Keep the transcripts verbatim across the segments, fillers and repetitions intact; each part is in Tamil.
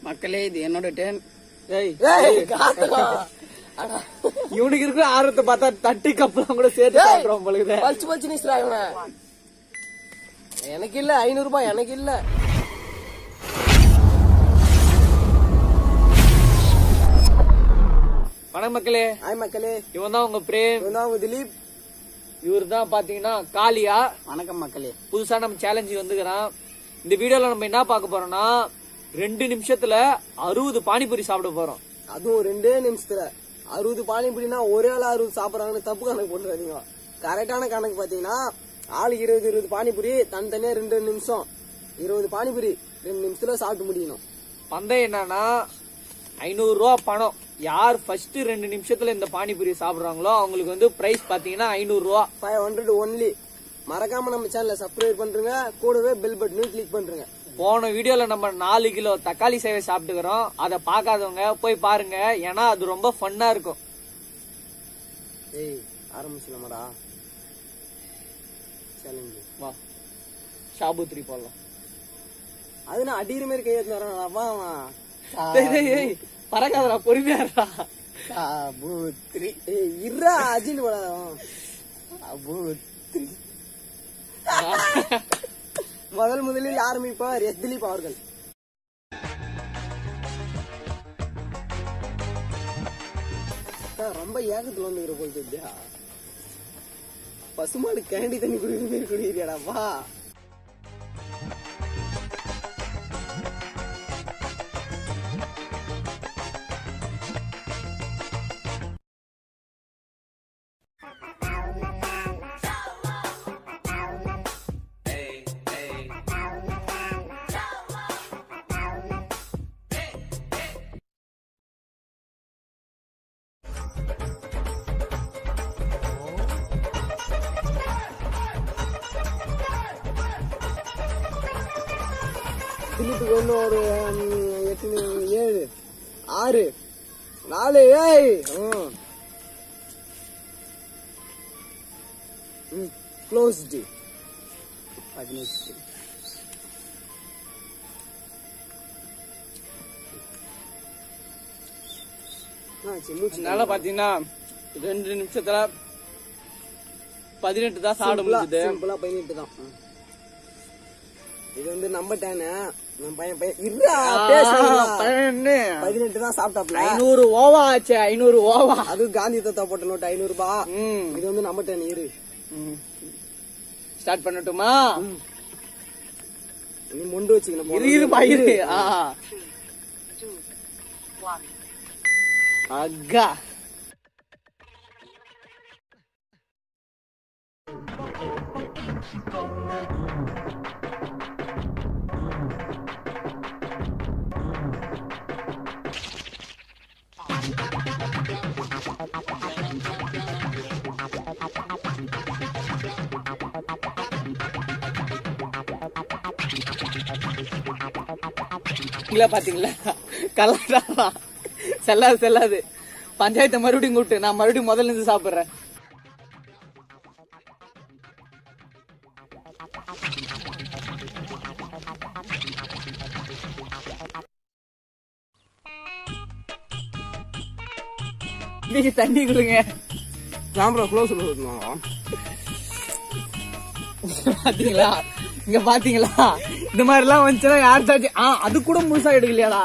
மக்களே இது என்னோட டேன். இவனுக்கு இருக்கிற ஆர்வத்தை பார்த்தா தட்டி கப்பலாம் கூட சேர்த்து சாப்பிடுறோம் பொழுது. பச்சு பச்சு நிஸ்ரா இவன. எனக்கு இல்ல ஐநூறு ரூபாய் எனக்கு இல்ல. வணக்கம் மக்களே. ஹாய் மக்களே. இவன் தான் உங்க பிரேம். இவன் தான் உங்க திலீப். இவரு தான் பாத்தீங்கன்னா காளியா. வணக்கம் மக்களே. புதுசா நம்ம சேலஞ்சு வந்துக்கிறான். இந்த வீடியோல நம்ம என்ன பார்க்க போறோம்னா ரெண்டு நிமிஷத்துல அறுபது பானிபூரி சாப்பிட போறோம். அதுவும் ரெண்டே நிமிஷத்துல அறுபது பானிபூரினா ஒரே ஆள் அறுபது சாப்பிடறாங்கன்னு தப்பு கணக்கு போட்டுறாதீங்க. கரெக்டான கணக்கு பாத்தீங்கன்னா ஆளுக்கு இருபது இருபது பானிபூரி தனித்தனியா ரெண்டு நிமிஷம் இருபது பானிபூரி ரெண்டு நிமிஷத்துல சாப்பிட்டு முடியணும். பந்தயம் என்னன்னா ஐநூறு ரூபா பணம். யார் ஃபர்ஸ்ட் ரெண்டு நிமிஷத்துல இந்த பானிபூரி சாப்பிடுறாங்களோ அவங்களுக்கு வந்து பிரைஸ் பாத்தீங்கன்னா ஐநூறு ரூபா. Five hundred only. மறக்காம நம்ம சேனலை சப்ஸ்கிரைப் பண்றீங்க, கூடவே பெல் பட்டனையும் கிளிக் பண்றீங்க. போன வீடியோல நம்ம நாலு கிலோ தக்காளி சேவை சாப்பிட்டுக்கிறோம். அதை பார்க்காதவங்க போய் பாருங்க, ஏன்னா அது ரொம்ப ஃபன்னா இருக்கும். ஏய் ஆரம்பிச்சலாமாடா சேலஞ்சு. வா ஷாபுத்ரி போடலாம். அது நான் அடிக்கிற மாதிரி கையெழுத்து வரவா பறக்காதரா பொறுமையாரா. சாபுத்ரி. ஏய் இருடா அஜின் போடாதான். சாபுத்ரி. முதல் முதலில் ஆரம்பிப்பார் எஸ் திலீப் அவர்கள். ரொம்ப ஏகத்துல வந்துக்கிற போல் தெரியா. பசுமாடு கேண்டி தண்ணி குடிக்கிற மாதிரி குடிக்கிறியாடாப்பா. திலீப்புக்கு ஒண்ணு ஒரு எட்டு ஏழு ஆறு நாலு ஏய் க்ளோஸ்டு பதினெட்டு. அதனால பாத்தீங்கன்னா ரெண்டு நிமிஷத்துல பதினெட்டு தான் சாப்பிட முடியுது. பதினெட்டு தான். இது வந்து நம்ம டேனு பதினெட்டு தான் சாப்பிட்டாப்ல. ஐநூறு ஓவா ஆச்சு. ஐநூறு ஓவா. அது காந்தி தத்தா போட்ட நோட்டு ஐநூறு ரூபாய். இது வந்து நம்ம டேன். இரு ஸ்டார்ட் பண்ணட்டுமா? நீ மொண்டு வச்சுக்கணும். இரு பயிரு. அக்கா பாத்தீங்களா கலரா செல்லாது செல்லாது. பஞ்சாயத்தை மறுபடியும் கூப்பிட்டு நான் மறுபடியும் முதல்ல இருந்து சாப்பிடுறேன். நீங்க தண்ணி கொடுங்க. பாத்தீங்களா இங்க பாத்தீங்களா இந்த மாதிரி எல்லாம் வந்துச்சுன்னா யார்த்தாச்சும் அது கூட முழுசா எடுக்கலையாடா.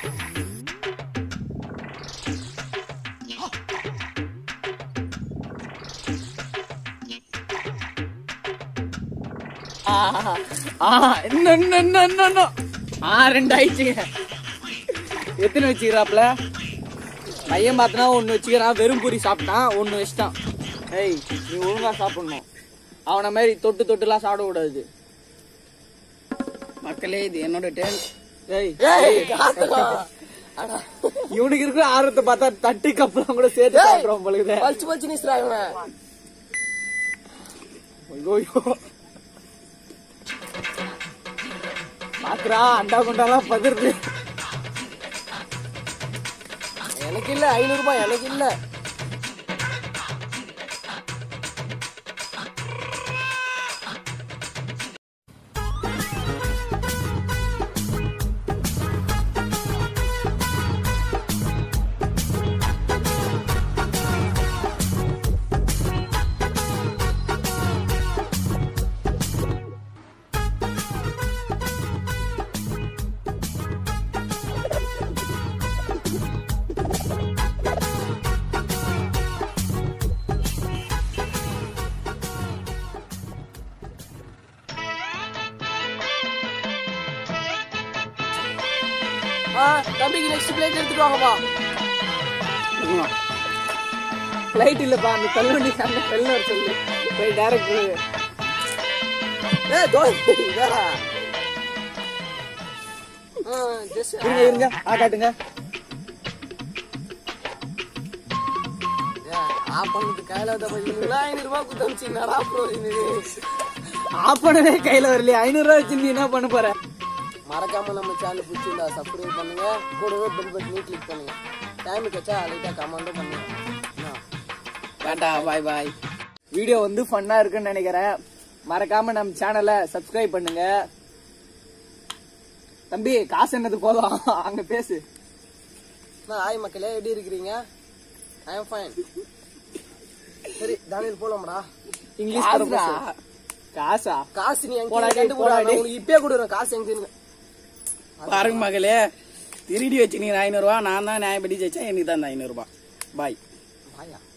ரெண்டு ஆயிடுச்சுங்க. எத்தனை வச்சுக்கிறாப்ல பையன் பார்த்தனா ஒன்னு வச்சுக்கிறான். வெறும் பூரி சாப்பிட்டான், ஒன்னு வச்சுட்டான். ஏய் நீ ஒழுங்கா சாப்பிடணும். அவன மாதிரி தொட்டு தொட்டு எல்லாம் சாப்பிட கூடாது. மக்களே இது என்னோட டேன். இவனுக்கு இருக்கிற ஆர்வத்தை பார்த்தா தட்டி கப்பலாம் கூட சேர்த்து சாப்பிடுறோம் பொழுது. பச்சு பச்சு நிஸ்ரா இவன. பாக்குறா அண்டா குண்டாலாம் பதிர்ந்து. எனக்கு இல்ல ஐநூறு ரூபாய் எனக்கு இல்ல. ஆ தம்பிக்கு நெக்ஸ்ட் பிளேட் எடுத்துட்டு வாங்கப்பா. பிளைட் இல்லப்பா, அந்த தள்ளுவண்டி அந்த பெல்ல சொல்லு போய் டைரக்ட். ஏ தோய் வேற. ஆ ஜஸ்ட் இருங்க இருங்க ஆ காட்டுங்க. ஆப் பண்ணிட்டு கையில வந்த பையன் ஐநூறு ரூபாய் குத்தமிச்சிங்கடா ப்ரோ. ஆப் பண்ணவே கையில வரலையே. ஐநூறு ரூபாய் வச்சு நீ என்ன பண்ண போற? மறக்காம நம்ம சேனல் பிடிச்சிருந்தா சப்ஸ்கிரைப் பண்ணுங்க, கூடவே பெல் பட்டனையும் கிளிக் பண்ணுங்க. டைம் கச்சா லைட்டா கமெண்ட்டும் பண்ணுங்க. டாடா பாய் பாய். வீடியோ வந்து ஃபன்னா இருக்குன்னு நினைக்கிறேன். மறக்காம நம்ம சேனலை சப்ஸ்கிரைப் பண்ணுங்க. தம்பி காசு என்னது போதும், அங்க பேசு. ஹாய் மக்களே, எப்படி இருக்கிறீங்க? I am fine. சரி தானியல் போலாம்டா. இங்கிலீஷ் காசா? காசு நீ போடா எங்க டேய், கண்டு போடா போடா, டேய். உங்களுக்கு இப்பயே கொடுறேன் காசு எங்க. பாருங்க மகளே, திருடி வச்சுக்கிறீங்க ஐநூறு ரூபா. நான் தான் நியாயப்படி ஜெயிச்சா எனக்கு தான் அந்த ஐநூறு ரூபாய். பாய். பாயா.